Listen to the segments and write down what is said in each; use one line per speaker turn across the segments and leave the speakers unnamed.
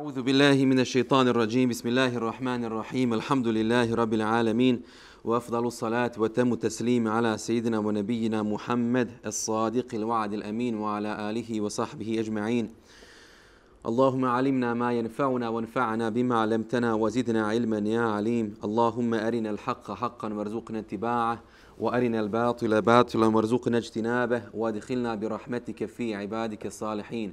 أعوذ بالله من الشيطان الرجيم بسم الله الرحمن الرحيم الحمد لله رب العالمين وأفضل الصلاة وتم التسليم على سيدنا ونبينا محمد الصادق الوعد الأمين وعلى آله وصحبه أجمعين اللهم علمنا ما ينفعنا وانفعنا بما علمتنا وزدنا علما يا عليم اللهم أرنا الحق حقا وارزقنا اتباعه وأرنا الباطل باطلا وارزقنا اجتنابه وادخلنا برحمتك في عبادك الصالحين.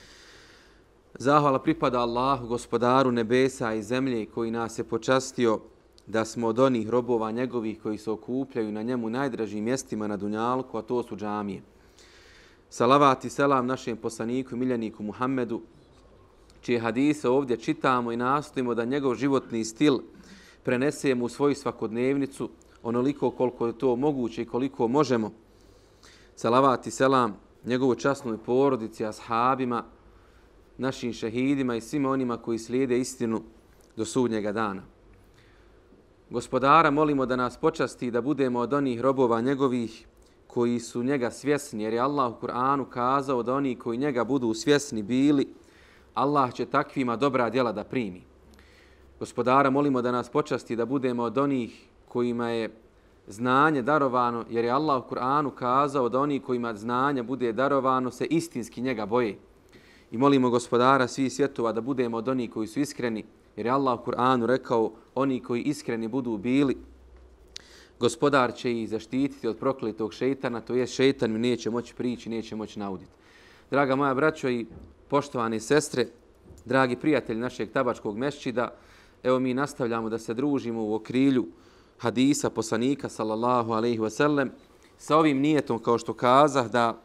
Zahvala pripada Allahu, gospodaru nebesa i zemlje, koji nas je počastio da smo od onih robova njegovih koji se okupljaju na njemu najdražim mjestima na dunjalku, a to su džamije. Salavat i selam našem poslaniku i miljeniku Muhammedu, čije hadise ovdje čitamo i nastojimo da njegov životni stil prenesemo u svoju svakodnevnicu, onoliko koliko je to moguće i koliko možemo. Salavat i selam njegovoj časnoj porodici, ashabima, našim šehidima i svima onima koji slijede istinu do sudnjega dana. Gospodara molimo da nas počasti da budemo od onih robova njegovih koji su njega svjesni, jer je Allah u Kur'anu kazao da oni koji njega budu svjesni bili, Allah će takvima dobra djela da primi. Gospodara molimo da nas počasti da budemo od onih kojima je znanje darovano, jer je Allah u Kur'anu kazao da oni kojima znanje bude darovano se istinski njega boje. I molimo gospodara svih svjetova da budemo od onih koji su iskreni, jer je Allah u Kur'anu rekao oni koji iskreni budu bili, gospodar će ih zaštititi od prokletog šejtana, to jest šejtan mi neće moći prići, neće moći nauditi. Draga moja braćo i poštovane sestre, dragi prijatelji našeg Tabačkog mesdžida, evo mi nastavljamo da se družimo u okrilju hadisa poslanika sallallahu alejhi ve sellem sa ovim nijetom, kao što kazah, da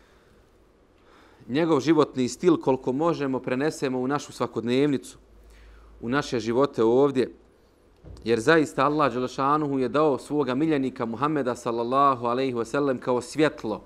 njegov životni stil koliko možemo prenesemo u našu svakodnevnicu, u naše živote ovdje, jer zaista Allah dželešanuhu je dao svoga miljenika Muhammeda sallallahu alejhi ve sellem kao svjetlo.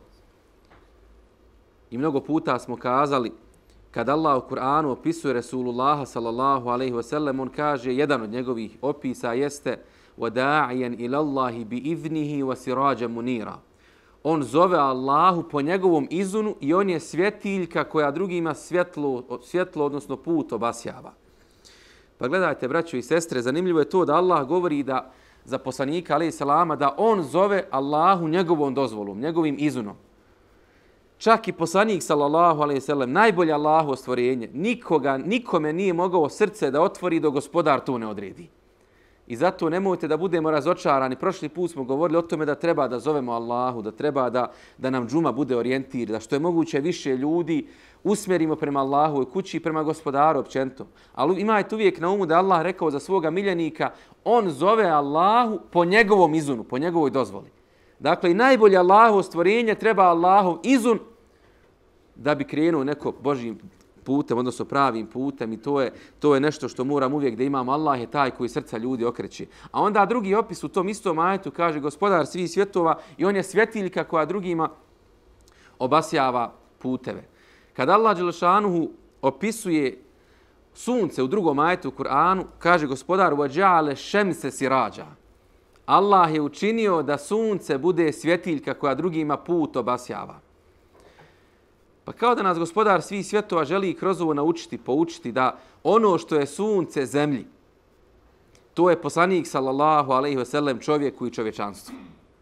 I mnogo puta smo kazali, kad Allah u Kur'anu opisuje Resulullaha sallallahu alejhi ve sellem, on kaže, jedan od njegovih opisa jeste وَدَاعِيًا إِلَى اللَّهِ بِإِذْنِهِ وَسِرَاجًا مُنِيرًا. On zove Allahu po njegovom izunu i on je svjetiljka koja drugima svjetlo, odnosno put obasjava. Pa gledajte, braćo i sestre, zanimljivo je to da Allah govori da za poslanika alejhi selama da on zove Allahu njegovom dozvolom, njegovim izunom. Čak i poslanik sallallahu alejhi ve sellem, najbolje Allahovo stvorenje, nikome nije mogao srce da otvori dok gospodar to ne odredi. I zato nemojte da budemo razočarani. Prošli put smo govorili o tome da treba da zovemo Allahu, da treba da nam džuma bude orijentir, da što je moguće više ljudi usmjerimo prema Allahovoj kući i prema gospodaru općenito. Ali imajte uvijek na umu da Allah rekao za svoga miljenika, on zove Allahu po njegovom izunu, po njegovoj dozvoli. Dakle, i najbolje Allahovo stvorenje treba Allahov izun da bi krenuo neko Božjim putem, odnosno pravim putem, i to je nešto što moram uvijek da imam. Allah je taj koji srca ljudi okreće. A onda drugi opis u tom istom ajetu kaže gospodar svih svjetova i on je svjetiljka koja drugima obasjava puteve. Kad Allah dželešanuhu opisuje sunce u drugom ajetu u Kur'anu, kaže gospodar وَجَعَلَ شَمْسَ سِرَاجًا. Allah je učinio da sunce bude svjetiljka koja drugima put obasjava. Pa kao da nas gospodar svih svjetova želi kroz ovo naučiti, poučiti da ono što je sunce zemlji, to je poslanik sallallahu alejhi ve sellem čovjeku i čovječanstvu.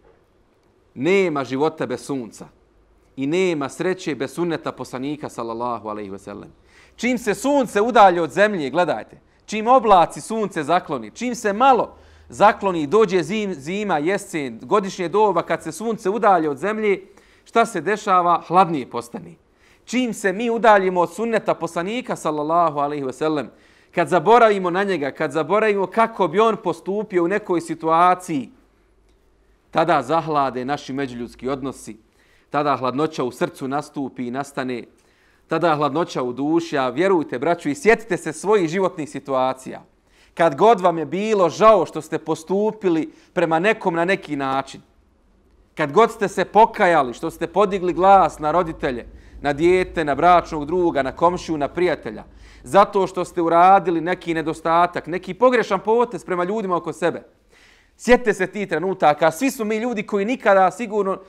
Nema života bez sunca i nema sreće bez sunneta poslanika sallallahu alejhi ve sellem. Čim se sunce udalji od zemlje, gledajte, čim oblaci sunce zakloni, čim se malo zakloni, dođe zima, jesen, godišnje doba, kad se sunce udalji od zemlje, šta se dešava? Hladnije postane. Čim se mi udaljimo od sunneta poslanika sallallahu alejhi ve sellem, kad zaboravimo na njega, kad zaboravimo kako bi on postupio u nekoj situaciji, tada zahlade naši međuljudski odnosi, tada hladnoća u srcu nastupi i nastane, tada hladnoća u duši, a vjerujte, braću, i sjetite se svojih životnih situacija. Kad god vam je bilo žao što ste postupili prema nekom na neki način, kad god ste se pokajali što ste podigli glas na roditelje, na dijete, na bračnog druga, na komšiju, na prijatelja, zato što ste uradili neki nedostatak, neki pogrešan potez prema ljudima oko sebe. Sjetite se tih trenutaka, svi smo mi ljudi koji nikada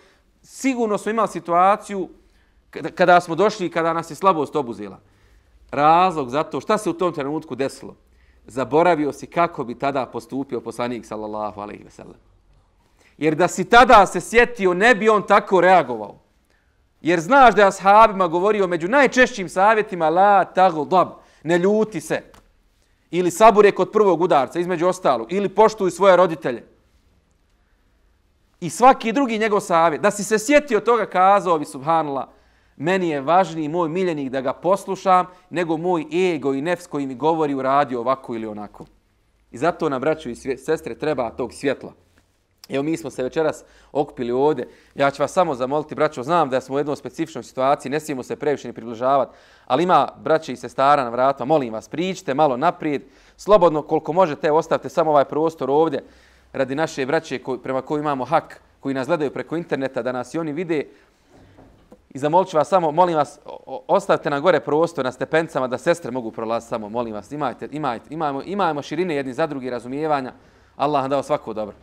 sigurno smo imali situaciju kada smo došli i kada nas je slabost obuzela. razlog za to šta se u tom trenutku desilo. Zaboravio si kako bi tada postupio poslanik sallallahu alejhi ve sellem. Jer da si tada se sjetio, ne bi on tako reagovao. Jer znaš da je ashabima govorio među najčešćim savjetima la taghdab, ne ljuti se. Ili sabure kod prvog udarca, između ostalog, ili poštuj svoje roditelje. I svaki drugi njegov savjet. Da si se sjetio toga, kazao bi subhanallah, meni je važniji moj miljenik da ga poslušam nego moj ego i nefs koji mi govori uradio ovako ili onako. I zato nam, braćo i sestre, treba tog svjetla. Evo, mi smo se večeras okupili ovdje. Ja ću vas samo zamoliti, braćo, znam da smo u jednoj specifičnoj situaciji, ne smijemo se previše ni približavati, ali ima braće i sestara na vratima, molim vas, priđite malo naprijed, slobodno koliko možete, ostavite samo ovaj prostor ovdje radi naše braće prema kojoj imamo hak, koji nas gledaju preko interneta, da nas i oni vide. I zamolit ću vas samo, molim vas, ostavite na gore prostor na stepencama da sestre mogu prolaziti samo, molim vas, imajmo širine jedni za drugi, razumijevanja. Allah nam dao svako dobro.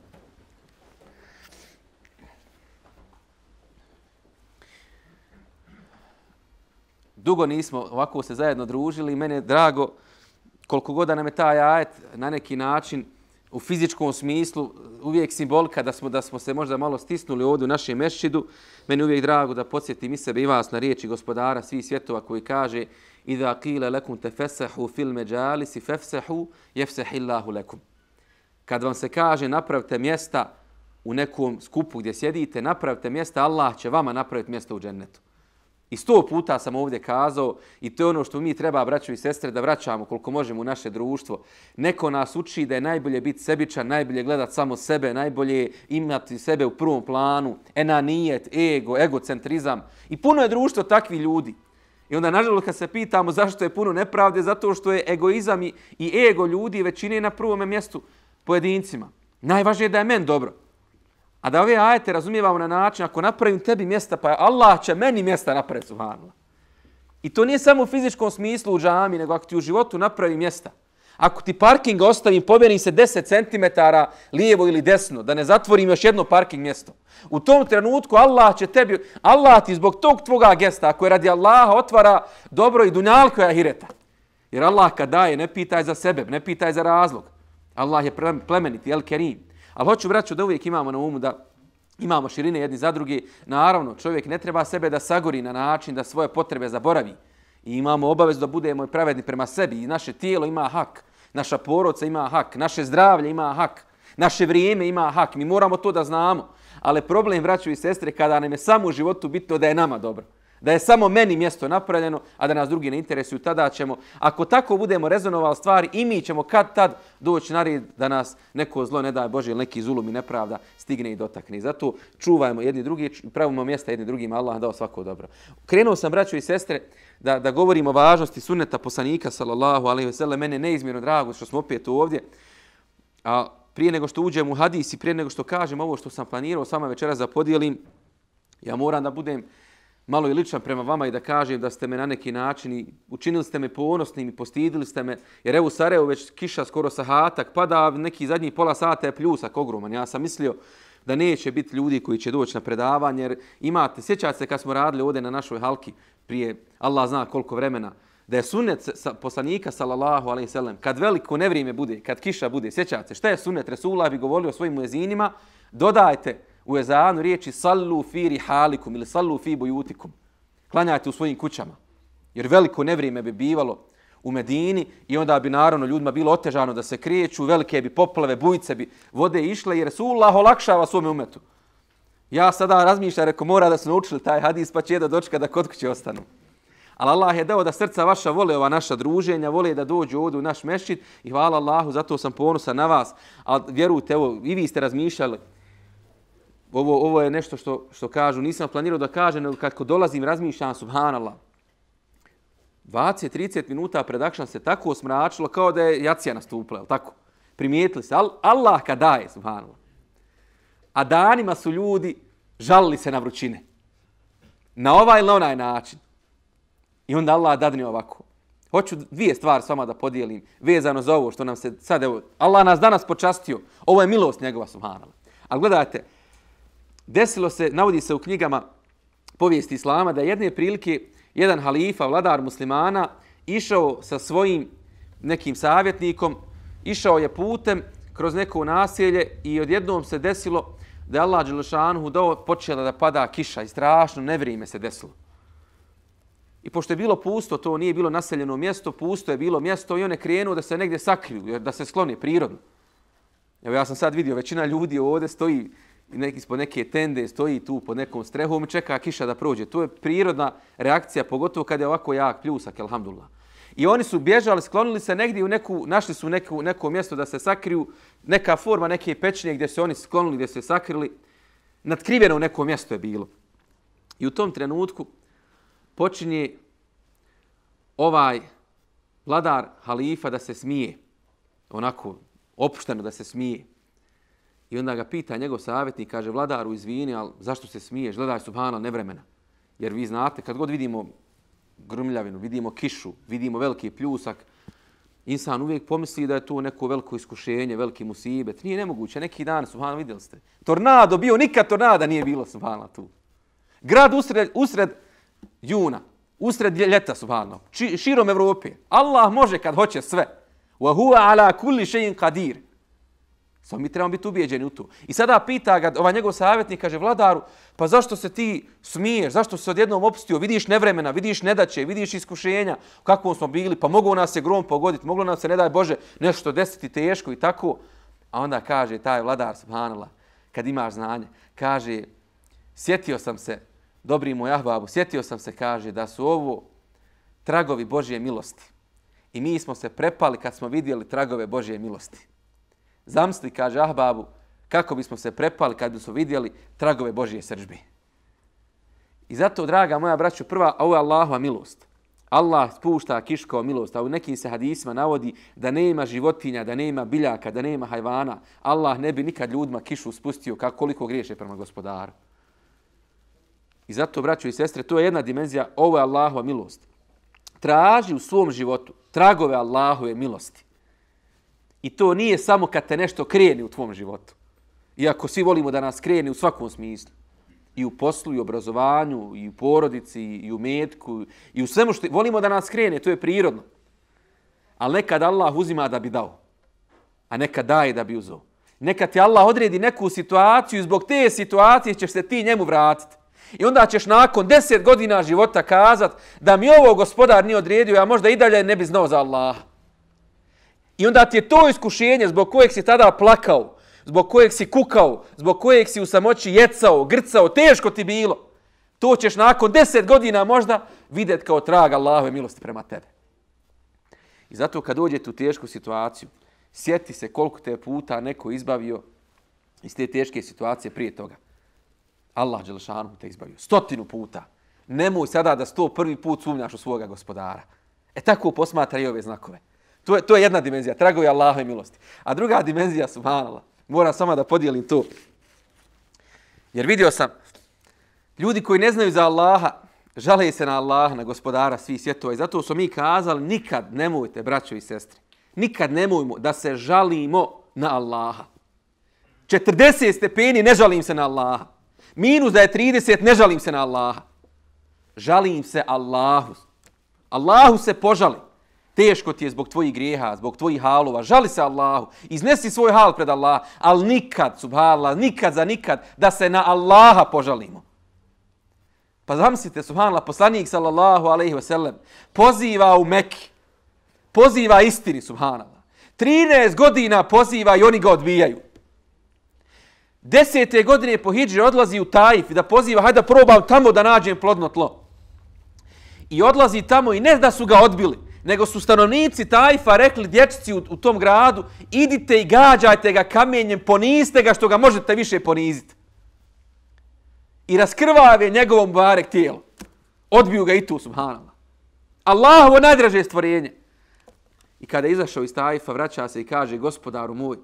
Dugo nismo ovako se zajedno družili i mene je drago koliko god da nam je taj ajet na neki način u fizičkom smislu uvijek simbolika da smo se možda malo stisnuli ovdje u našem mešćidu. Meni je uvijek drago da podsjetim i sebe i vas na riječi gospodara svih svjetova koji kaže Iza qila lakum tafassahu fil majalisi fafsahu yafsahillahu lakum. Kad vam se kaže napravite mjesta u nekom skupu gdje sjedite, napravite mjesta, Allah će vama napraviti mjesto u džennetu. I 100 puta sam ovdje kazao i to je ono što mi treba, braćo i sestre, da vraćamo koliko možemo u naše društvo. Neko nas uči da je najbolje biti sebičan, najbolje gledati samo sebe, najbolje imati sebe u prvom planu, enanijet, egocentrizam. I puno je društvo takvih ljudi. I onda, nažalost, kad se pitamo zašto je puno nepravde, zato što je egoizam i ego ljudi većine na prvom mjestu pojedincima. Najvažnije je da je meni dobro. A da ove ajete razumijevamo na način, ako napravim tebi mjesta, pa Allah će meni mjesta napraviti, subhanallah. I to nije samo u fizičkom smislu u džami, nego ako ti u životu napravi mjesta. Ako ti parking ostavim, pomjerim se 10 cm lijevo ili desno, da ne zatvorim još jedno parking mjesto. U tom trenutku Allah ti zbog tog tvoga gesta, ako je radi Allaha, otvara dobro i dunjalko i ahireta. Jer Allah kad daje, ne pitaj za sebe, ne pitaj za razlog. Allah je plemeniti, el kerim. Ali hoću, braću, da uvijek imamo na umu da imamo širine jedni za drugi. Naravno, čovjek ne treba sebe da sagori na način da svoje potrebe zaboravi. I imamo obavezu da budemo pravedni prema sebi. I naše tijelo ima hak, naša porodica ima hak, naše zdravlje ima hak, naše vrijeme ima hak. Mi moramo to da znamo. Ali problem, braćo i sestre, kada nam je samo u životu bitno da je nama dobro. Da je samo meni mjesto napravljeno, a da nas drugi ne interesuju, tada ćemo, ako tako budemo rezonovali stvari, i mi ćemo kad tad doći na red da nas neko zlo, ne daj Bože, ili neki zulum i nepravda stigne i dotakne. Zato čuvajmo jedni drugi, pravimo mjesta jedni drugima, Allah dao svako dobro. Krenuo sam, braćo i sestre, da govorimo o važnosti sunneta poslanika, sallallahu alejhi ve sellem. Mene neizmjerno drago što smo opet ovdje. A prije nego što uđem u hadis i prije nego što kažem ovo što sam planirao sama večeras da podijelim, ja moram da budem malo i ličan prema vama i da kažem da ste me na neki način i učinili ste me ponosnim i postidili ste me, jer evo u Sarajevu već kiša skoro sahatak, pada neki zadnjih pola sata je pljusak ogroman. Ja sam mislio da neće biti ljudi koji će doći na predavanje, jer imate, sjećate se kad smo radili ovdje na našoj halki prije Allah zna koliko vremena, da je sunnet poslanika sallallahu alejhi ve sellem, kad veliko nevrijeme bude, kad kiša bude, sjećate se, šta je sunnet? Resulullah bi govorio svojim muezinima, dodajte u ezanu riječi sallu fi rihalikum ili sallu fi bujutikum. Klanjajte u svojim kućama. Jer veliko nevrijeme bi bivalo u Medini i onda bi naravno ljudima bilo otežano da se kreću, velike bi poplave, bujice bi vode išle i Resulullah olakšava svome umetu. Ja sada razmišljam, reko mora da su naučili taj hadis pa će da dočeka da kod kuće ostanu. Ali Allah je dao da srca vaša vole ova naša druženja, vole da dođu ovdje u naš mešćid i hvala Allahu, zato sam ponosan na vas. Ali vjerujte, evo, i vi ste razmišljali, ovo je nešto što kažu, nisam planirao da kažem, nego kako dolazim, razmišljam, subhanallah. 20-30 minuta pred akšam se tako smračilo kao da je jacija nastupila, tako? Primijetili se, Allah kad daje, subhanallah. A danima su ljudi žalili se na vrućine. Na ovaj ili na onaj način. I onda Allah dadne ovako. Hoću dvije stvari s vama da podijelim, vezano za ovo što nam se sad, evo, Allah nas danas počastio. Ovo je milost njegova, subhanallah. Ali gledajte, desilo se, navodi se u knjigama povijesti Islama, da jedne prilike jedan halifa, vladar muslimana, išao sa svojim nekim savjetnikom, išao je putem kroz neko naselje i odjednom se desilo da je Allah dželešanuhu dao počela da pada kiša i strašno nevrijeme se desilo. I pošto je bilo pusto, to nije bilo naseljeno mjesto, pusto je bilo mjesto i on je krenuo da se negdje sakriju, jer da se skloni prirodno. Evo ja sam sad vidio, većina ljudi ovdje stoji ispod neke tende, stoji tu pod nekom strehom i čeka kiša da prođe. To je prirodna reakcija, pogotovo kad je ovako jak pljusak, elhamdulillah. I oni su bježali, sklonili se negdje u našli su neko mjesto da se sakriju, neka forma, neke pećine gdje se oni sklonili, gdje se sakrili. Natkriveno u neko mjesto je bilo. I u tom trenutku počinje ovaj vladar halifa da se smije. Onako opušteno da se smije. I onda ga pita njegov savjetnik, kaže vladaru izvini, ali zašto se smiješ? Gledaj subhanallah nevremena. Jer vi znate, kad god vidimo grmljavinu, vidimo kišu, vidimo veliki pljusak, insan uvijek pomisli da je to neko veliko iskušenje, veliki musibet. Nije nemoguće, neki dan, subhanallah, vidjeli ste. Tornado bio, nikad tornada nije bilo, subhanallah, tu. Grad usred juna, usred ljeta, subhanallah, širom Evrope. Allah može kad hoće sve. Wa huwa ala kulli shay'in qadir. Samo mi trebamo biti ubijeđeni u to. I sada pita ga, ovaj njegov savjetnik, kaže vladaru, pa zašto se ti smiješ, zašto se odjednom opustio, vidiš nevremena, vidiš nedaće, vidiš iskušenja, u kakvom smo bili, pa moglo nas se grom pogoditi, moglo nam se, ne daj Bože, nešto desiti teško i tako. A onda kaže taj vladar, subhanallah, kad imaš znanje, kaže, sjetio sam se, dobri moj ahbabu, sjetio sam se, kaže, da su ovo tragovi Božje milosti. I mi smo se prepali kad smo vidjeli tragove Božje milosti. Zamisli, kaže ahbabu, kako bismo se prepali kad bismo vidjeli tragove Božje srdžbe. I zato, draga moja braćo, prva, ovo je Allahova milost. Allah spušta kišu kao milost, a u nekim se hadisima navodi da nema životinja, da nema biljaka, da nema hajvana. Allah ne bi nikad ljudima kišu spustio koliko griješe prema gospodaru. I zato, braćo i sestre, to je jedna dimenzija, ovo je Allahova milost. Traži u svom životu tragove Allahove milosti. I to nije samo kad te nešto kreni u tvom životu. Iako svi volimo da nas kreni u svakom smislu. I u poslu, i u obrazovanju, i u porodici, i u metku, i u svemu što volimo da nas krene, to je prirodno. Ali nekad Allah uzima da bi dao, a nekad daje da bi uzeo. Nekad ti Allah odredi neku situaciju i zbog te situacije ćeš se ti njemu vratiti. I onda ćeš nakon 10 godina života kazat da mi ovo gospodar nije odredio, a možda i dalje ne bi znao za Allaha. I onda ti je to iskušenje zbog kojeg si tada plakao, zbog kojeg si kukao, zbog kojeg si u samoći jecao, grcao, teško ti bilo. To ćeš nakon 10 godina možda vidjeti kao trag Allahove milosti prema tebe. I zato kad dođete u tešku situaciju, sjeti se koliko te puta neko izbavio iz te teške situacije prije toga. Allah dželešanuhu te izbavio 100 puta. Nemoj sada da 101. put sumnjaš u svoga gospodara. Tako posmatra i ove znakove. To je jedna dimenzija, tragovi Allahove milosti. A druga dimenzija, subhanallah, moram samo da podijelim to. Jer vidio sam, ljudi koji ne znaju za Allaha, žale se na Allaha, na gospodara svih svjetova. I zato smo mi kazali, nikad nemojte, braćo i sestre, nikad nemojmo da se žalimo na Allaha. 40 stepeni ne žalim se na Allaha. Minus da je 30, ne žalim se na Allaha. Žalim se Allahu. Allahu se požali. Teško ti je zbog tvojih grijeha, zbog tvojih halova. Žali se Allahu. Iznesi svoj hal pred Allaha. Ali nikad, subhanallah, nikad za nikad da se na Allaha požalimo. Pa zamislite, subhanallah, poslanik sallallahu alejhi ve sellem poziva u Meki. Poziva istini, subhanallah. 13 godina poziva i oni ga odbijaju. 10. godine po hidži odlazi u Taif i da poziva, hajde da probam tamo da nađem plodno tlo. I odlazi tamo i ne da su ga odbili, nego su stanovnici Taifa rekli dječici u tom gradu, idite i gađajte ga kamenjem, ponizite ga što ga možete više poniziti. I raskrvave njegovom barek tijelo. Odbiju ga i tu, subhanallah. Allahovo najdraže stvorenje. I kada je izašao iz Taifa, vraća se i kaže, gospodaru moj,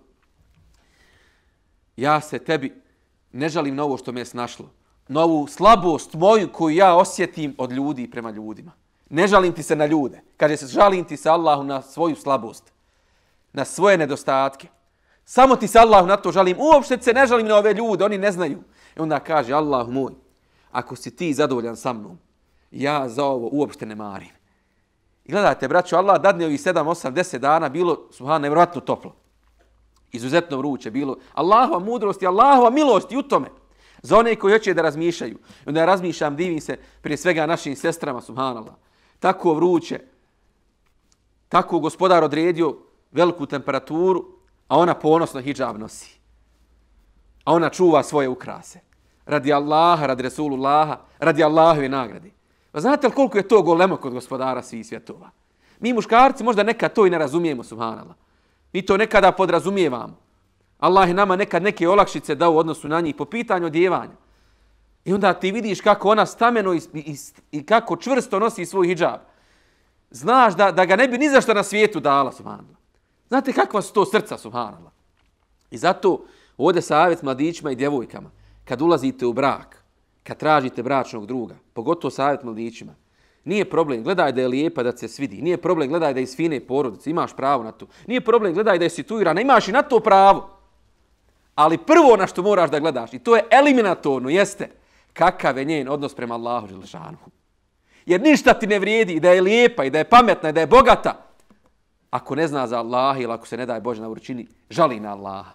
ja se tebi ne žalim na ovo što me je snašlo. Na ovu slabost moju koju ja osjetim od ljudi prema ljudima. Ne žalim ti se na ljude. Kaže se, žalim ti se Allahu na svoju slabost. Na svoje nedostatke. Samo ti se Allahu na to žalim. Uopšte se ne žalim na ove ljude, oni ne znaju. I onda kaže, Allahu moj, ako si ti zadovoljan sa mnom, ja za ovo uopšte ne marim. I gledajte, braćo, Allah dadne ovih 7, 8, 10 dana bilo, subhanallah, nevjerojatno toplo. Izuzetno vruće bilo. Allahova mudrost i Allahova milost i u tome. Za one koji hoće da razmišljaju. I onda ja razmišljam, divim se prije svega našim sestrama, subhanallah. Tako vruće, tako gospodar odredio veliku temperaturu, a ona ponosno hidžab nosi. A ona čuva svoje ukrase. Radi Allaha, radi Resulullaha, radi Allahove nagrade. Pa znate li koliko je to golemo kod gospodara svih svjetova? Mi muškarci možda nekad to i ne razumijemo, subhanallah. Mi to nekada podrazumijevamo. Allah je nama nekad neke olakšice dao u odnosu na njih po pitanju odjevanja. I onda ti vidiš kako ona stameno i kako čvrsto nosi svoj hidžab. Znaš da ga ne bi ni za što na svijetu dala, subhanallah. Znate kakva su to srca, subhanallah. I zato ovdje savjet mladićima i djevojkama. Kad ulazite u brak, kad tražite bračnog druga, pogotovo savjet mladićima, nije problem, gledaj da je lijepa, da se svidi. Nije problem, gledaj da je iz fine porodice, imaš pravo na to. Nije problem, gledaj da je situirana, imaš i na to pravo. Ali prvo na što moraš da gledaš, i to je eliminatorno, jeste kakav je njen odnos prema Allahu dželešanuhu. Jer ništa ti ne vrijedi i da je lijepa, i da je pametna, i da je bogata, ako ne zna za Allaha ili ako se ne daje Bože na vrućini, žali na Allaha.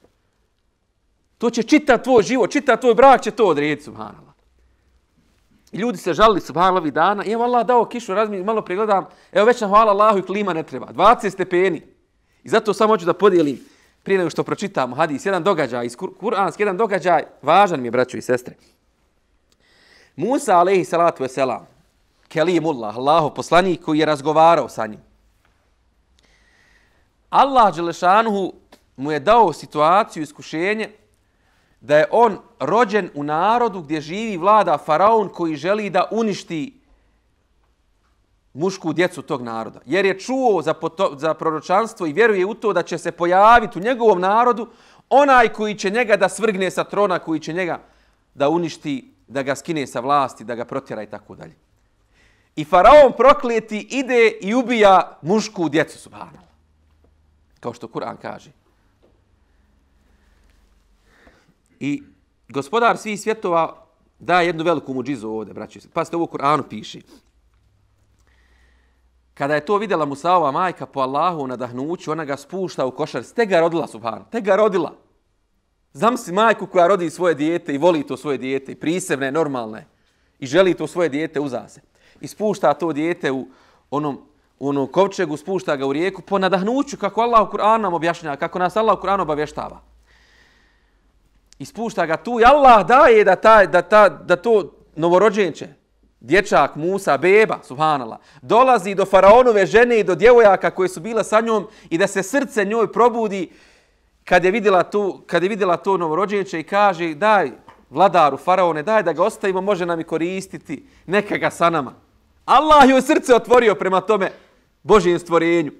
To će čitav tvoj život, čitav tvoj brak će to odrediti, subhanallah. I ljudi se žalili, subhanallah, ovih dana, i evo Allah dao kišu, malo pregledam, evo već nam hvala Allahu i klima ne treba, 20 stepeni. I zato samo hoću da podijelim, prije nego što pročitamo hadis, jedan događaj, iz kuranski jedan događaj, važan mi je, braćo i sestre. Musa, alejhi salatu veselam, kelimullah, Allahov poslanik koji je razgovarao sa njim. Allah dželešanuhu mu je dao situaciju, iskušenje, da je on rođen u narodu gdje živi vlada faraon koji želi da uništi mušku djecu tog naroda. Jer je čuo za proročanstvo i vjeruje u to da će se pojaviti u njegovom narodu onaj koji će njega da svrgne sa trona, koji će njega da uništi, da ga skine sa vlasti, da ga protjera i tako dalje. I faraon prokleti ide i ubija mušku djecu, subhanallah. Kao što Kur'an kaže. I gospodar svih svjetova daje jednu veliku muđizu ovdje, braći. Pazite, ovo u Kur'anu piše. Kada je to vidjela Musaova majka po Allahu nadahnuću, ona ga spušta u košar. Te ga rodila, subhana. Te ga rodila. Znam si majku koja rodi svoje dijete i voli to svoje dijete, i prisevne, normalne, i želi to svoje dijete uzase. I spušta to dijete u onom kovčegu, spušta ga u rijeku po nadahnuću, kako Allah u Kur'anu nam objašnjava, kako nas Allah u Kur'anu obavještava. I spušta ga tu i Allah daje da to novorođenče, dječak, Musa, beba, subhanallah, dolazi do faraonove žene i do djevojaka koje su bila sa njom i da se srce njoj probudi kad je vidjela to novorođenče i kaže daj vladaru faraone, daj da ga ostavimo, može nam i koristiti, neka ga sa nama. Allah joj srce otvorio prema tome Božijem stvorenju.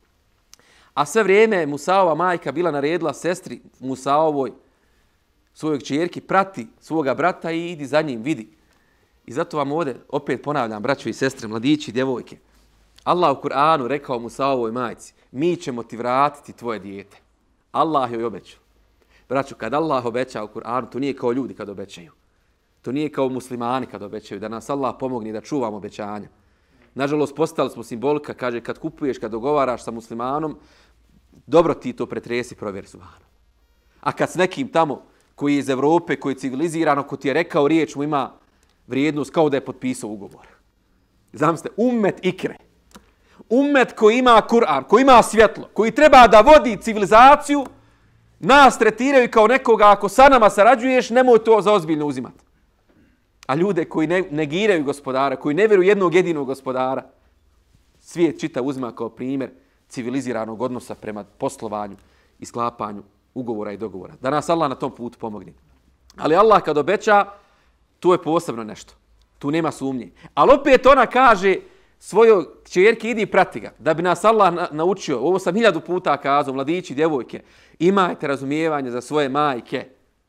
A sve vrijeme Musaova majka bila naredila sestri Musaovoj, svojoj kćerki, prati svoga brata i idi za njim, vidi. I zato vam ovdje opet ponavljam, braćo i sestre, mladići i djevojke. Allah u Kur'anu rekao Musaovoj majci, mi ćemo ti vratiti tvoje dijete. Allah joj obećao. Braćo, kad Allah obeća u Kur'anu, to nije kao ljudi kad obećaju. To nije kao muslimani kad obećaju, da nas Allah pomogne da čuvamo obećanja. Nažalost, postali smo simbolika, kaže, kad kupuješ, kad dogovaraš sa muslimanom, dobro ti to pretresi, provjeri subhana. A kad s nekim tamo koji je iz Evrope, koji je civilizirano, ko ti je rekao riječ mu ima vrijednost kao da je potpisao ugovor. Zamislite, ummet ikre. Ummet koji ima Kur'an, koji ima svjetlo, koji treba da vodi civilizaciju, nas tretiraju kao nekoga, ako sa nama sarađuješ, nemoj to za ozbiljno uzimati. A ljude koji negiraju gospodara, koji ne vjeruju jednog jedinog gospodara, svijet čita uzima kao primjer civiliziranog odnosa prema poslovanju i sklapanju ugovora i dogovora. Da nas Allah na tom putu pomogne. Ali Allah kad obeća, to je posebno nešto. Tu nema sumnje. Ali opet ona kaže svojoj kćerki, idi prati ga. Da bi nas Allah naučio, ovo sam 1000 puta kazao, mladići, djevojke, imajte razumijevanje za svoje majke.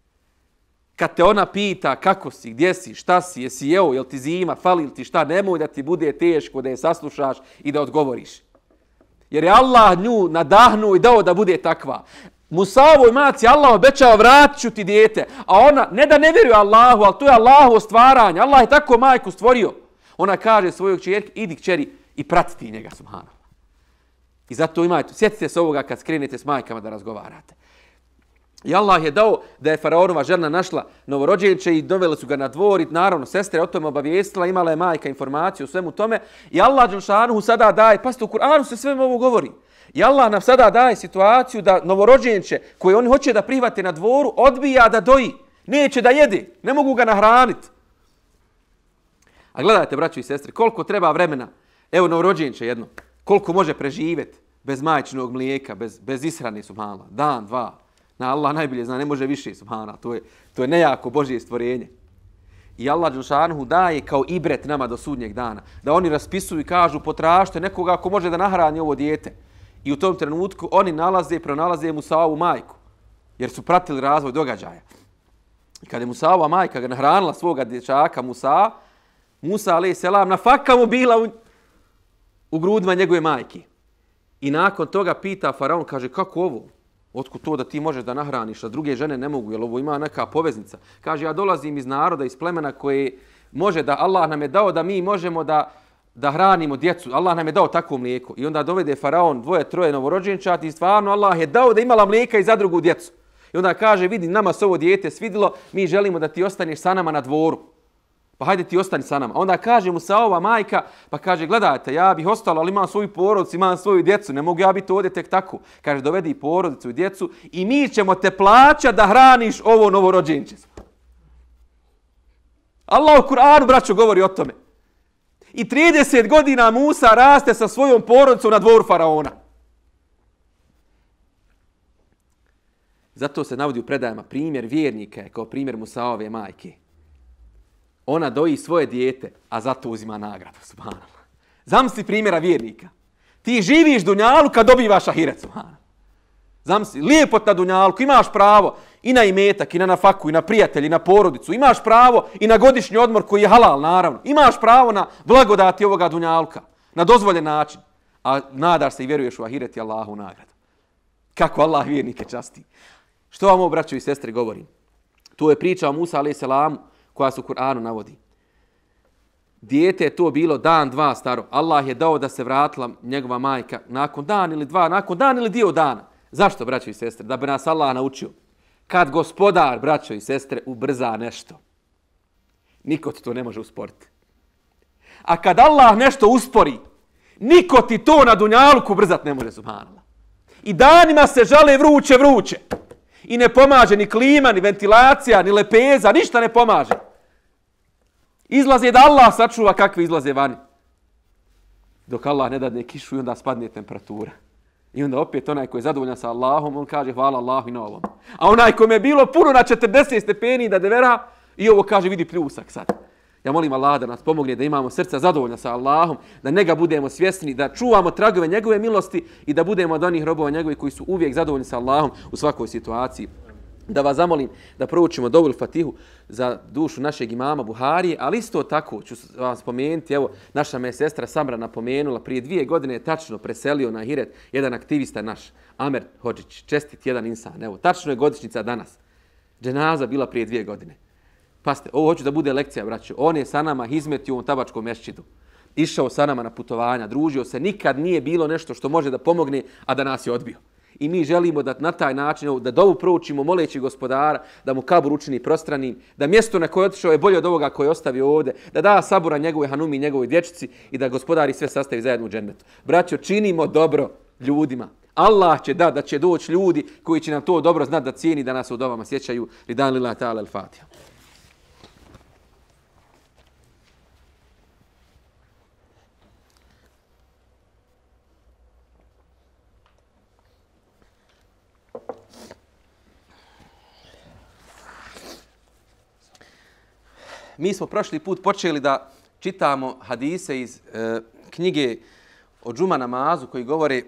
Kad te ona pita kako si, gdje si, šta si, jesi jeo, jel ti zima, fali li ti šta, nemoj da ti bude teško da je saslušaš i da odgovoriš. Jer je Allah nju nadahnuo i dao da bude takva. Musaovoj maci Allah obećao vratit ću ti dijete, a ona ne da ne vjeruje Allahu, ali to je Allahovo stvaranje. Allah je tako majku stvorio. Ona kaže svojoj kćerki, idi kćeri, i pratiti njega, subhanallah. I zato imajte, sjetite se ovoga kad skrenete s majkama da razgovarate. I Allah je dao da je faraonova žena našla novorođenče i doveli su ga na dvor i naravno sestre o tome obavijestila, imala je majka informaciju o svemu tome i Allah dželšanuhu sada daje, pasite u Kur'anu se sve ovo govori. I Allah nam sada daje situaciju da novorođenče koje oni hoće da prihvate na dvoru odbija da doji, neće da jede, ne mogu ga nahraniti. A gledajte, braćo i sestre, koliko treba vremena, evo novorođenče jedno, koliko može preživjeti bez majčinog mlijeka, bez ishrane, subhanallah, dan, dva. Na Allah najbolje zna, ne može više, subhanallah, to je nejako Božje stvorenje. I Allah dželšanuhu daje kao ibret nama do sudnjeg dana, da oni raspisuju i kažu potražite nekoga ko može da nahrani ovo dijete. I u tom trenutku oni pronalaze Musaovu majku, jer su pratili razvoj događaja. I kada je Musaova majka ga nahranila svoga dječaka Musa a.s. nafaka mu bila u grudima njegove majke. I nakon toga pita faraon, kaže, kako ovo? Otkud to da ti možeš da nahraniš, a druge žene ne mogu, jer ovo ima neka poveznica. Kaže, ja dolazim iz naroda, iz plemena koje može da, Allah nam je dao da mi možemo da hranimo djecu. Allah nam je dao takvo mlijeko. I onda dovede faraon 2-3 novorođenčati i stvarno Allah je dao da imala mlijeka i za drugu djecu. I onda kaže, vidi, nama se ovo dijete svidilo, mi želimo da ti ostaneš sa nama na dvoru. Pa hajde ti ostani sa nama. Onda kaže mu ova majka, pa kaže, gledajte, ja bih ostala, ali imam svoju porodicu, imam svoju djecu, ne mogu ja biti ovdje tek tako. Kaže, dovedi porodicu i djecu i mi ćemo te plaćati da hraniš ovo novorođenče. Allah u Kur'anu, braćo, govori o tome. I 30 godina Musa raste sa svojom porodicom na dvoru faraona. Zato se navodi u predajama primjer vjernika kao primjer Musaove majke. Ona doji svoje dijete, a zato uzima nagradu, subhanallah. Zamisli primjera vjernika. Ti živiš dunjalu kad dobivaš ahiret, subhanallah. Zamisli, lijepot na dunjalku, imaš pravo i na imetak, i na nafaku, i na prijatelji, i na porodicu. Imaš pravo i na godišnji odmor koji je halal, naravno. Imaš pravo na blagodati ovoga dunjalka, na dozvoljen način. A nadaš se i vjeruješ u ahiret i Allahu nagradu. Kako Allah vjernike časti. Što vam ovo, braćo i sestre, govorim? Tu je priča o Musa a.s. koja se u Kur'anu navodi. Dijete je to bilo dan, dva staro. Allah je dao da se vratila njegova majka nakon dan ili dva, nakon dan ili dio dana. Zašto, braćo i sestre? Da bi nas Allah naučio. Kad gospodar, braćo i sestre, ubrza nešto, niko ti to ne može usporiti. A kad Allah nešto uspori, niko ti to na dunjaluku ubrzat ne može, subhanallah. I danima se žale vruće. I ne pomaže ni klima, ni ventilacija, ni lepeza, ništa ne pomaže. Izlaze da Allah sačuva kakve izlaze vani. Dok Allah ne dadne kišu i onda spadne temperatura. I onda opet onaj koji je zadovoljan sa Allahom, on kaže hvala Allahu i na ovom. A onaj kome je bilo puno na 40 stepeni da devera, i ovo kaže vidi pljusak sad. Ja molim Allah da nas pomogne da imamo srca zadovoljna sa Allahom, da njega budemo svjesni, da čuvamo tragove njegove milosti i da budemo od onih robova njegovih koji su uvijek zadovoljni sa Allahom u svakoj situaciji. Da vas zamolim da proučimo Dovul Fatihu za dušu našeg imama Buharije, ali isto tako ću vam spomenuti, evo, naša me sestra Samra napomenula, prije 2 godine je tačno preselio na ahiret jedan aktivista naš, Amer Hodžić, čestit jedan insan, evo, tačno je godišnjica danas. Dženaza bila prije 2 godine. Pazite, ovo hoću da bude lekcija, braćo. On je sa nama hizmetio u ovom tabačkom mešćidu. Išao sa nama na putovanja, družio se, nikad nije bilo nešto što može da pomogne, a da nas je odbio. I mi želimo da na taj način, da dovu proučimo moleći gospodara, da mu kabur učini prostranim, da mjesto na koje je otišao je bolje od ovoga koje je ostavio ovdje, da da sabura njegove hanumi i njegovoj dječici i da gospodari sve sastavi zajedno u džennetu. Braćo, činimo dobro ljudima. Allah će da će doći ljudi koji će nam to dobro znati da cijeni, da nas u dovama sjećaju. Lidan lillahi ta'ala al-Fatiha. Mi smo prošli put počeli da čitamo hadise iz knjige o džuma namazu koji govore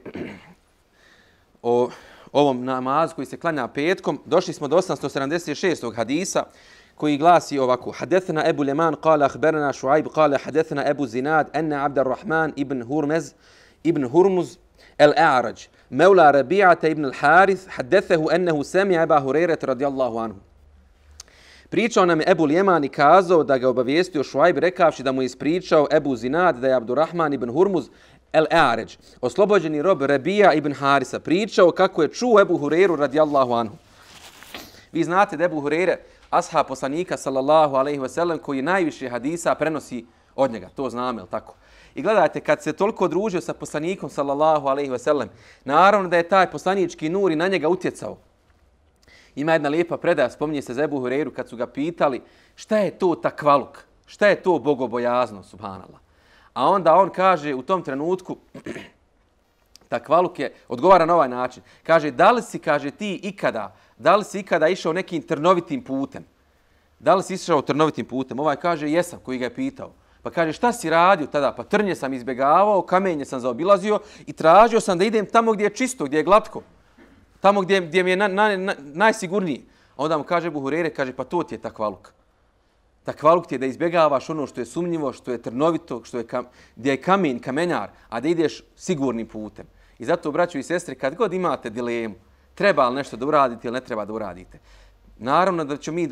o ovom namazu koji se klanja petkom. Došli smo do 876. hadisa koji glasi ovako. Hadethna Ebu Leman kala ahberna Šuaib kala hadethna Ebu Zinad enne Abdurrahman ibn Hurmuz el-A'rađ mevla Rabi'ata ibn al-Harith hadethehu ennehu semi Eba Hureyret radijallahu anhu. Pričao nam je Ebu Ljeman i kazao da ga obavijestio Šuajb rekavši da mu je ispričao Ebu Zinad da je Abdurrahman ibn Hurmuz el-A'ređ, oslobođeni rob Rebija ibn Harisa, pričao kako je čuo Ebu Hureyru radijallahu anhu. Vi znate da Ebu Hureyre, ashab poslanika sallallahu alejhi ve sellem, koji najviše hadisa prenosi od njega, to znamo, je li tako? I gledajte, kad se toliko družio sa poslanikom sallallahu alejhi ve sellem, naravno da je taj poslanički nur i na njega utjecao. Ima jedna lijepa predaja, spominje se za Ebu Hureyru, kad su ga pitali šta je to takvaluk, šta je to bogobojaznost, subhanallah. A onda on kaže u tom trenutku, takvaluk je, odgovara na ovaj način, kaže, da li si ikada išao nekim trnovitim putem? Da li si išao trnovitim putem? Ovaj kaže, jesam, koji ga je pitao. Pa kaže, šta si radio tada? Pa trnje sam izbjegavao, kamenje sam zaobilazio i tražio sam da idem tamo gdje je čisto, gdje je glatko. Tamo gdje mi je najsigurnije. A onda mu kaže Ebu Hureyre, kaže, pa to ti je takvaluk. Takvaluk ti je da izbjegavaš ono što je sumnjivo, što je trnovito, gdje je kamen, kamenjar, a da ideš sigurnim putem. I zato, braćo i sestre, kad god imate dilemu, treba li nešto da uradite ili ne treba da uradite. Naravno da ćemo mi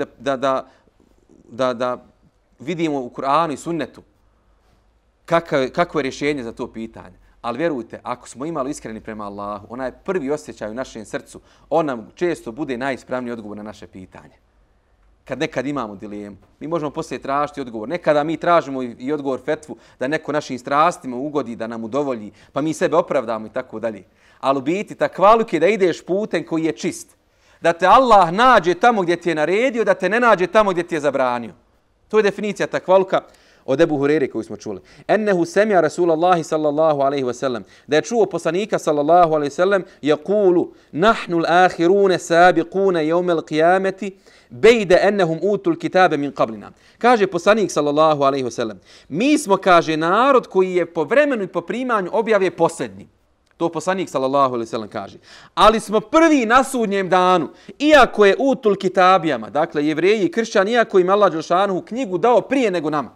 da vidimo u Kur'anu i sunnetu kako je rješenje za to pitanje. Ali vjerujte, ako smo imali iskreni prema Allahu, onaj prvi osjećaj u našem srcu, on nam često bude najispravniji odgovor na naše pitanje. Kad nekad imamo dilemu, mi možemo poslije tražiti odgovor. Nekada mi tražimo i odgovor fetvu da neko našim strastima ugodi, da nam udovolji, pa mi sebe opravdamo i tako dalje. Ali u biti, takvaluk je da ideš putem koji je čist. Da te Allah nađe tamo gdje ti je naredio, da te ne nađe tamo gdje ti je zabranio. To je definicija takvaluka od Ebu Hureyre koju smo čuli. Ennehu semja Rasulallahi sallallahu alaihi wa sallam. Da je čuo poslanika sallallahu alaihi wa sallam jakulu nahnu l'ahirune sabiqune jevmel qiyameti bejde ennehum utul kitabe min qablina. Kaže poslanik sallallahu alaihi wa sallam. Mi smo, kaže, narod koji je po vremenu i po primanju objave posljednji. To poslanik sallallahu alejhi ve sellem kaže. Ali smo prvi na sudnjem danu, iako je utul kitabijama, dakle jevreji i kršćani, iako im Allah dželešanu knjigu dao prije nego nama.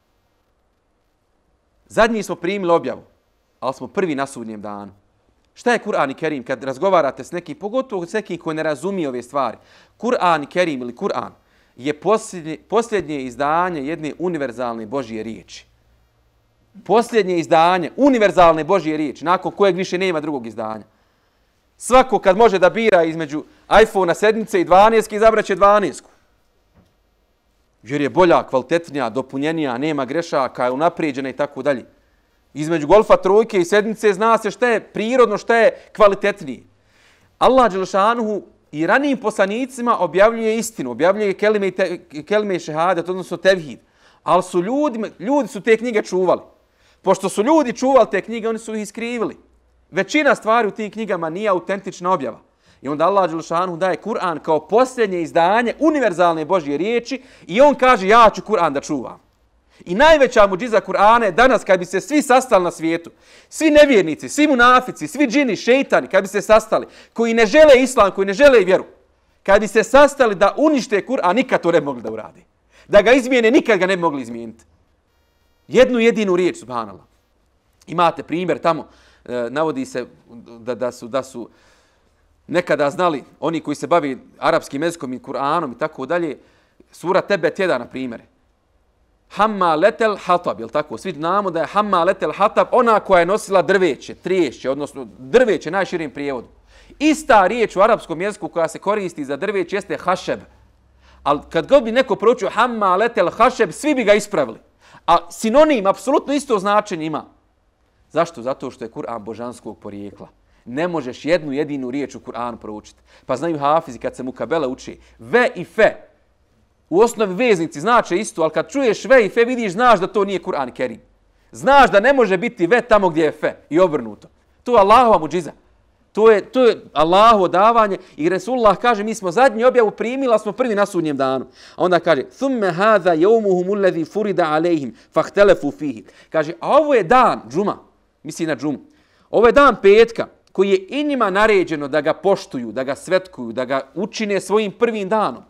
Zadnji smo primili objavu, ali smo prvi na sudnjem danu. Šta je Kur'an i Kerim kad razgovarate s nekim, pogotovo s nekim koji ne razumije ove stvari? Kur'an i Kerim ili Kur'an je posljednje izdanje jedne univerzalne Božje riječi. Posljednje izdanje univerzalne Božje riječi, nakon kojeg više nema drugog izdanja. Svako kad može da bira između iPhone-a 7 i 12, izabraće 12. Jer je bolja, kvalitetnija, dopunjenija, nema grešaka, je unaprijeđena i tako dalje. Između Golfa 3 i 7 zna se šta je prirodno, šta je kvalitetnije. Allah dželešanuhu i ranijim poslanicima objavljuje istinu, objavljuje kelime i šehadet, odnosno tevhid. Ali su ljudi su te knjige čuvali. Pošto su ljudi čuvali te knjige, oni su ih iskrivili. Većina stvari u tim knjigama nije autentična objava. I onda Allah dželešanu daje Kur'an kao posljednje izdanje univerzalne Božje riječi i on kaže ja ću Kur'an da čuvam. I najveća muđiza Kur'ana je danas kad bi se svi sastali na svijetu, svi nevjernici, svi munafici, svi džini, šejtani, kad bi se sastali, koji ne žele islam, koji ne žele vjeru, kad bi se sastali da unište Kur'an, nikad to ne bi mogli da uradi. Da ga izmijene, nikad ga ne bi mogli izmijeniti. Jednu jedinu riječ, subhanallah. Imate primjer tamo, navodi se da su nekada znali, oni koji se bavi arapskim jezikom i Kur'anom i tako dalje, sura Tebet 1, na primjer. Hamma letel hatab, jel tako? Svi znamo da je hamma letel hatab ona koja je nosila drveće, triješće, odnosno drveće najširijem prijevodu. Ista riječ u arapskom jeziku koja se koristi za drveće jeste hašeb. Ali kad god bi neko proučio hamma letel hašeb, svi bi ga ispravili. A sinonim, apsolutno isto značenje ima. Zašto? Zato što je Kur'an božanskog porijekla. Ne možeš jednu jedinu riječ u Kur'anu proučiti. Pa znaju hafizi kad se mukabela uči. Ve i fe. U osnovi veznici znače isto, ali kad čuješ ve i fe vidiš, znaš da to nije Kur'an i Kerim. Znaš da ne može biti ve tamo gdje je fe i obrnuto. To je Allahova muđiza. To je Allahovo davanje i Resulullah kaže mi smo zadnju objavu primili, smo prvi na sudnjem danu. A onda kaže thumme hadha yawmuhum alladhi furida alayhim fahtalafu fihi. Kaže a ovo je dan džuma, misli na džumu. Ovo je dan petka koji je i njima naređeno da ga poštuju, da ga svetkuju, da ga učine svojim prvim danom.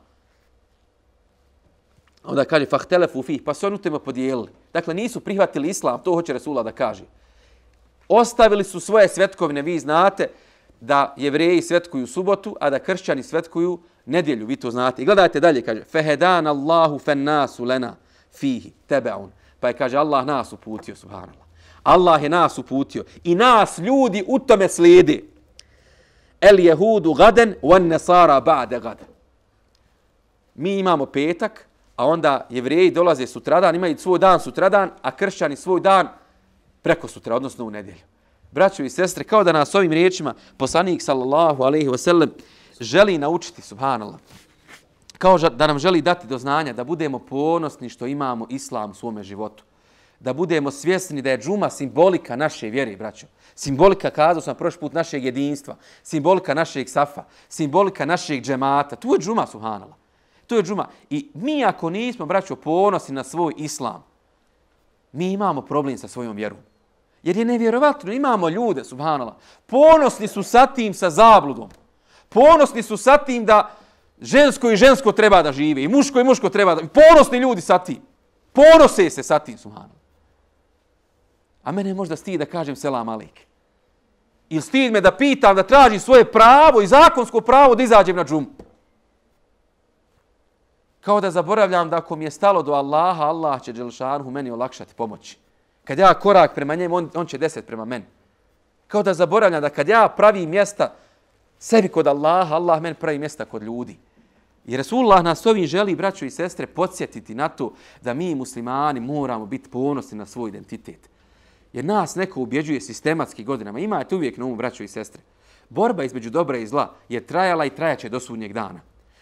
Onda kaže fahtalafu fihi, pa su oni u tome podijelili. Dakle nisu prihvatili islam, to hoće Resulullah da kaže. Ostavili su svoje svetkovine, vi znate da Jevreji svetkuju subotu, a da kršćani svetkuju nedjelju, vi to znate. I gledajte dalje, kaže, fehedan Allahu fen nasu lena fihi tebe'un. Pa je, kaže, Allah nas uputio, subhanallah. Allah je nas uputio i nas ljudi u tome slijedi. El jehudu gaden, wan nesara ba'de gaden. Mi imamo petak, a onda jevreji dolaze sutradan, imaju svoj dan sutradan, a kršćani svoj dan preko sutra, odnosno u nedjelju. Braćo i sestre, kao da nas ovim riječima poslanik sallallahu alejhi ve sellem želi naučiti, subhanallah. Kao da nam želi dati do znanja da budemo ponosni što imamo islam u svome životu. Da budemo svjesni da je džuma simbolika naše vjere, braćo. Simbolika, kazao sam prošli put, našeg jedinstva. Simbolika našeg safa. Simbolika našeg džemata. Tu je džuma, subhanallah. To je džuma. I mi ako nismo, braćo, ponosni na svoj islam, mi imamo problem sa svojom vjerom. Jer je nevjerovatno, imamo ljude, subhanallah, ponosni su sa tim, sa zabludom. Ponosni su sa tim da žensko i žensko treba da žive i muško treba da... Ponosni ljudi sa tim. Ponose se sa tim, subhanallah. A mene je možda stid da kažem selam alejk. Ili stid me da pitam, da tražim svoje pravo i zakonsko pravo da izađem na džumu. Kao da zaboravljam da ako mi je stalo do Allaha, Allah će dželšanuhu meni olakšati pomoći. Kad ja korak prema njemu, on će 10 prema meni. Kao da zaboravljam da kad ja pravim mjesta sebi kod Allaha, Allah meni pravi mjesta kod ljudi. I Resulullah nas ovim želi, braćo i sestre, podsjetiti na to da mi muslimani moramo biti ponosni na svoj identitet. Jer nas neko ubjeđuje sistematski godinama. Imajte uvijek na umu, braćo i sestre. Borba između dobra i zla je trajala i trajaće do sudnjeg dana.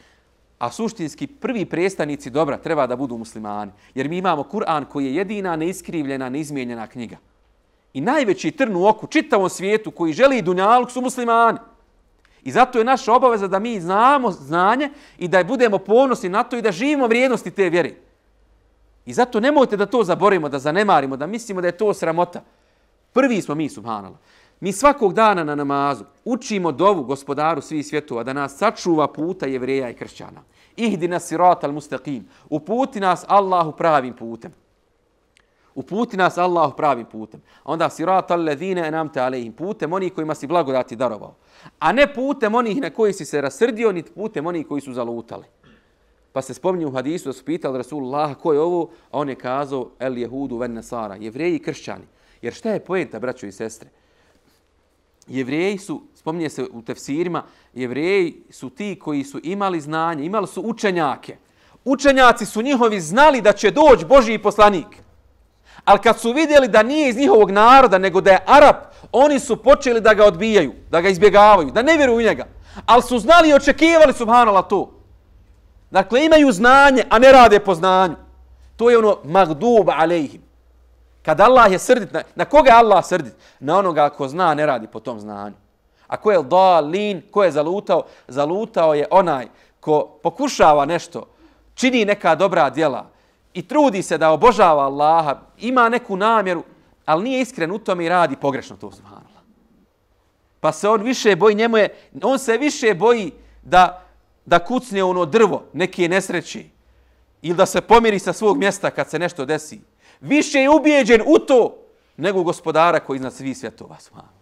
A suštinski prvi predstavnici dobra treba da budu muslimani. Jer mi imamo Kur'an koji je jedina neiskrivljena, neizmijenjena knjiga. I najveći trn u oku čitavom svijetu koji želi dunjaluk su muslimani. I zato je naša obaveza da mi znamo znanje i da budemo ponosni na to i da živimo vrijednosti te vjere. I zato nemojte da to zaboravimo, da zanemarimo, da mislimo da je to sramota. Prvi smo mi, subhanallah. Mi svakog dana na namazu učimo dovu gospodaru svih svjetova da nas sačuva puta jevreja i kršćana. Ihdina siratal mustaqim. Uputi nas Allahu pravim putem. Uputi nas Allahu pravim putem. Onda siratal ladhina enamta alejhim, putem onih kojima si blagodati darovao. A ne putem onih na koji si se rasrdio, niti putem onih koji su zalutali. Pa se spominje u hadisu da su pitali Rasulullah ko je ovo, a on je kazao el jehudu ven nasara, jevreji i kršćani. Jer šta je poenta, braćo i sestre? Jevreji su, spominje se u tefsirima, jevreji su ti koji su imali znanje, imali su učenjake. Učenjaci su njihovi znali da će doći Božji poslanik. Ali kad su vidjeli da nije iz njihovog naroda, nego da je Arap, oni su počeli da ga odbijaju, da ga izbjegavaju, da ne vjeruju u njega. Ali su znali i očekivali, subhanallah, to. Dakle, imaju znanje, a ne rade po znanju. To je ono magdub alejhim. Kad Allah je srdit, na koga je Allah srdit? Na onoga ko zna, ne radi po tom znanju. A ko je dalin, ko je zalutao? Zalutao je onaj ko pokušava nešto, čini neka dobra djela i trudi se da obožava Allaha, ima neku namjeru, ali nije iskren u tome i radi pogrešno to, subhanallah. Pa se on više boji, on se više boji da kucne ono drvo, neke nesreće, ili da se pomiri sa svog mjesta kad se nešto desi. Više je ubijeđen u to nego gospodara koji iznad svih svjetova.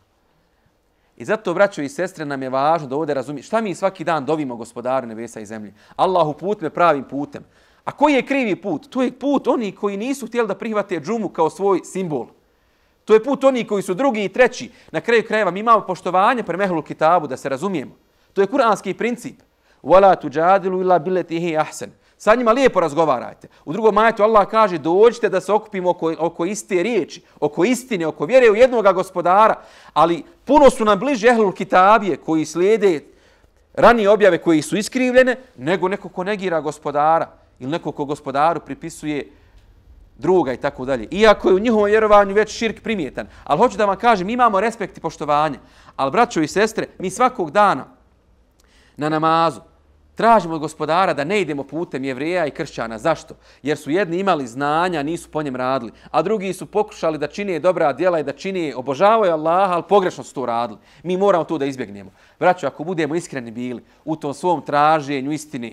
I zato, braćo i sestre, nam je važno da ovdje razumijemo šta mi svaki dan dovimo gospodaru nebesa i zemlje. Allah uput me pravim putem. A koji je krivi put? To je put oni koji nisu htjeli da prihvate džumu kao svoj simbol. To je put oni koji su drugi i treći. Na kraju krajeva mi imamo poštovanje prema ehlul kitabu, da se razumijemo. To je kuranski princip. Wala tujadilu illa billati hi ahsan. Sa njima lijepo razgovarajte. U drugom ajetu Allah kaže dođite da se okupimo oko iste riječi, oko istine, oko vjere u jednoga gospodara. Ali puno su nam bliže ehlul kitabije koji slijede ranije objave koji su iskrivljene, nego neko ko negira gospodara ili neko ko gospodaru pripisuje druga i tako dalje. Iako je u njihovom vjerovanju već širk primjetan. Ali hoću da vam kažem, mi imamo respekt i poštovanje. Ali braćo i sestre, mi svakog dana na namazu tražimo od gospodara da ne idemo putem jevreja i kršćana. Zašto? Jer su jedni imali znanja, nisu po njem radili, a drugi su pokušali da čine dobra djela i da čine, obožavaju Allaha, ali pogrešno su to radili. Mi moramo to da izbjegnemo. Braćo, ako budemo iskreni bili u tom svom traženju istine,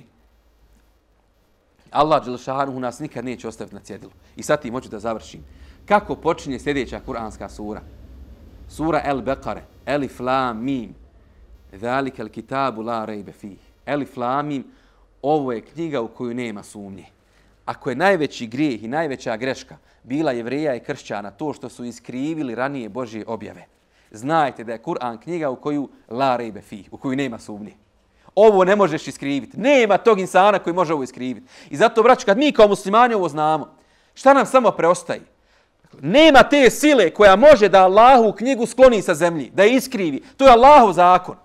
Allah dželešanu nas nikad neće ostaviti na cjedilu. I sad tim hoću da završim. Kako počinje sljedeća kuranska sura? Sura El Beqare, Elif Lam Mim. Zalika al-kitabu la rejbe fih. Elif lam mim, ovo je knjiga u koju nema sumnje. Ako je najveći grijeh i najveća greška bila Jevrija i kršćana to što su iskrivili ranije Božje objave, znajte da je Kur'an knjiga u koju la rejbe fih, u koju nema sumnje. Ovo ne možeš iskriviti. Nema tog insana koji može ovo iskriviti. I zato, braćo, kad mi kao muslimani ovo znamo, šta nam samo preostaje? Nema te sile koja može da Allahu knjigu skloni sa zemlji, da je iskrivi. To je Allahov zakon.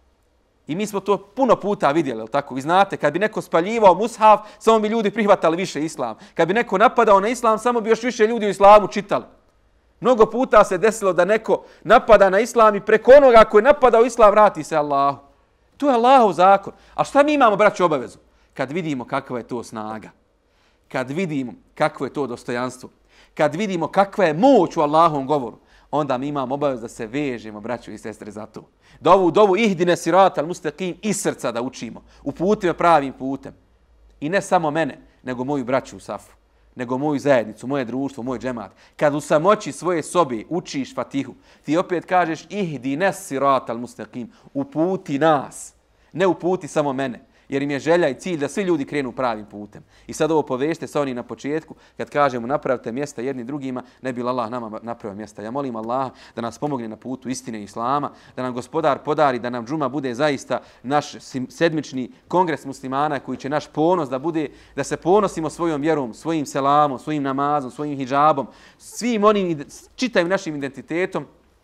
I mi smo to puno puta vidjeli, jel tako? Vi znate, kad bi neko spaljivao mushaf, samo bi ljudi prihvatali više islam. Kad bi neko napadao na islam, samo bi još više ljudi u islamu čitali. Mnogo puta se desilo da neko napada na islam i preko onoga koji je napadao islam vrati se Allahu. To je Allahov zakon. A šta mi imamo, braćo, obavezu? Kad vidimo kakva je to snaga, kad vidimo kakvo je to dostojanstvo, kad vidimo kakva je moć u Allahovom govoru, onda mi imamo obavezu da se vežemo, braćo i sestre, za to. Da ovu dovu ihdine siratal mustaqim iz srca da učimo. Uputimo pravim putem. I ne samo mene, nego moju braću u safu, nego moju zajednicu, moje društvo, moj džemat. Kad u samoći svoje sobe učiš Fatihu, ti opet kažeš ihdine siratal mustaqim, uputi nas, ne uputi samo mene. Jer im je želja i cilj da svi ljudi krenu pravim putem. I sad ovo povežite sa onim na početku, kad kažemo napravite mjesta jedni drugima, ne bi Allah nama napravio mjesta. Ja molim Allah da nas pomogne na putu istine i islama, da nam Gospodar podari, da nam džuma bude zaista naš sedmični kongres muslimana koji će naš ponos da bude, da se ponosimo svojom vjerom, svojim selamom, svojim namazom, svojim hidžabom, svim onim čitavim našim identitetom.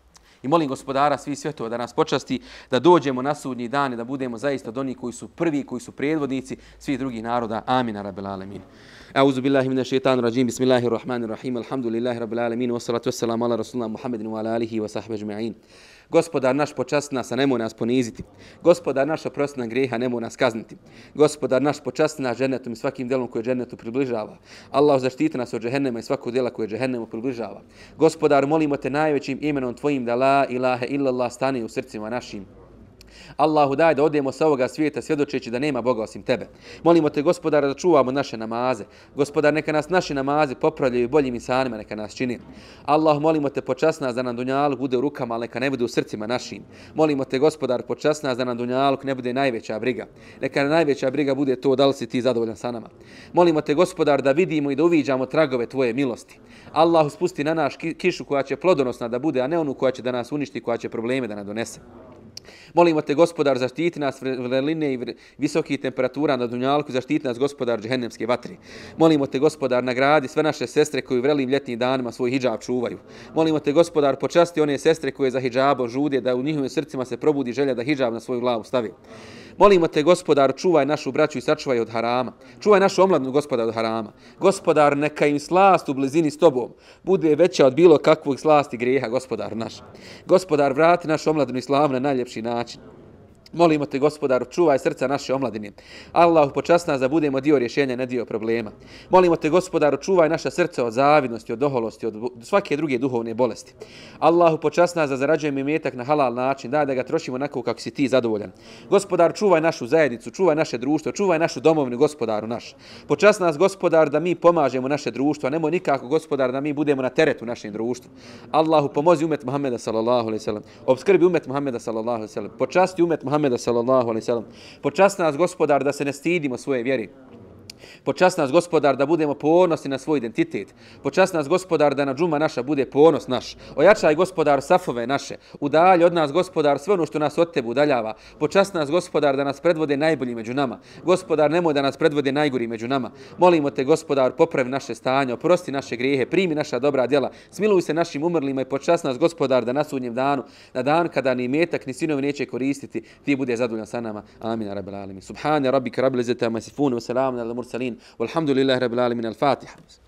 I molim Gospodara svih svjetova da nas počasti, da dođemo na sudnji dan i da budemo zaista od onih koji su prvi, koji su predvodnici svih drugih naroda. Amin, rabbil alamin. A'udzu billahi minash shaitanir rajim. Bismillahirrahmanirrahim. Alhamdulillahi rabbil alamin. Wassalatu wassalamu ala rasulina Muhammedin wa ala alihi wa sahbihi ajma'in. Gospodar naš počasti nas, a nemoj nas poniziti. Gospodar naš oprosti nam grijeha, nemoj nas kazniti. Gospodar naš počasti nas džennetom i svakim djelom koje džennetu približava. Allah zaštiti nas od džehennema i svakog djela koje džehennemu približava. Gospodar, molimo te najvećim imenom tvojim da la ilaha illallah stane u srcima našim. Allahu daj da odemo sa ovoga svijeta svjedočeći da nema Boga osim tebe. Molimo te, Gospodara, da čuvamo naše namaze. Gospodar, neka nas naši namazi popravljaju boljim insanima, neka nas čini. Allah, molimo te, počast nas da nam dunjaluk bude u rukama, ali neka ne bude u srcima našim. Molimo te, Gospodar, počast nas da nam dunjaluk ne bude najveća briga. Neka najveća briga bude to da li si ti zadovoljan sa nama. Molimo te, Gospodar, da vidimo i da uviđamo tragove tvoje milosti. Allah, spusti na naš kišu koja će plodonosna da bude, a ne onu koja će da nas uništi, koja će probleme da nam donese. Molimo te, Gospodar, zaštiti nas vreline i visokih temperatura na dunjalku, zaštiti nas, Gospodar, džehennemske vatre. Molimo te, Gospodar, nagradi sve naše sestre koji u vrelim ljetnim danima svoj hidžab čuvaju. Molimo te, Gospodar, počasti one sestre koje za hidžabom žude, da u njihovim srcima se probudi želja da hidžab na svoju glavu stavi. Molimo te, Gospodar, čuvaj našu braću i sačuvaj od harama. Čuvaj našu omladnu, Gospodar, od harama. Gospodar, neka im slast u blizini s tobom bude veća od bilo kakvog slasti grijeha, Gospodar naš. Gospodar, vrati našu omladnu islamu na najljepši način. Molimo te, Gospodaru, čuvaj srca naše omladine. Allahu, počasti nas da budemo dio rješenja, ne dio problema. Molimo te, Gospodaru, čuvaj naša srca od zavidnosti, od oholosti, od svake druge duhovne bolesti. Allahu, počasti nas da zarađujemo imetak na halal način, daj da ga trošimo onako kako si ti zadovoljan. Gospodar, čuvaj našu zajednicu, čuvaj naše društvo, čuvaj našu domovinu, Gospodaru naš. Počasti nas, Gospodar, da mi pomažemo naše društvo, a nemoj nikako, Gospodar, da mi budemo na teretu našem društvu. Allahu, pomozi umet Muhameda sallallahu alejhi ve sellem. Obskrbi umet Muhameda sallallahu alejhi ve sellem. Počasti umet Muhameda sallallahu alejhi ve sellem. Počasti nas, Gospodar, da se ne stidimo svoje vjere. Počasti nas, Gospodar, da budemo ponosni na svoj identitet. Počasti nas, Gospodar, da na džuma naša bude ponos naš. Ojačaj, Gospodar, safove naše. Udalji od nas, Gospodar, sve ono što nas od tebe udaljava. Počasti nas, Gospodar, da nas predvode najbolji među nama. Gospodar, nemoj da nas predvode najgori među nama. Molimo te, Gospodar, popravi naše stanje, oprosti naše grijehe, primi naša dobra djela. Smiluj se našim umrlima i počasti nas, Gospodar, da na sudnjem danu, na dan kada ni imetak ni sinovi neće koristiti, ti bude zadovoljan sa nama. Amin, rabbil alamin. Subhana rabbika rabbil izzati amma yasifun wa salamun alal mursalin. Walhamdulillahi rabbil alamin. Al-Fatiha.